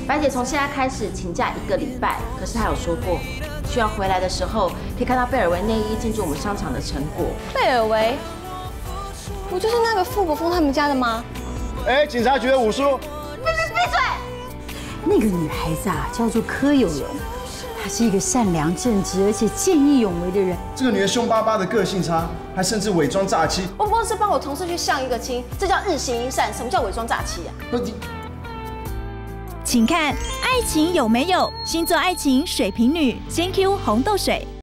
白姐从现在开始请假1个礼拜，可是她有说过，希望回来的时候可以看到贝尔维内衣进驻我们商场的成果。 贝尔维，不就是那个傅国峰他们家的吗？ 哎，警察局的五叔， 闭嘴！ 那个女孩子啊，叫做柯有容，她是一个善良正直而且见义勇为的人。 这个女人凶巴巴的个性差，还甚至伪装诈欺。 我不过是帮我同事去相一个亲，这叫日行一善。什么叫伪装诈欺啊？ 不，你请看《爱情有没有》星座爱情水瓶女先 Q 红豆水。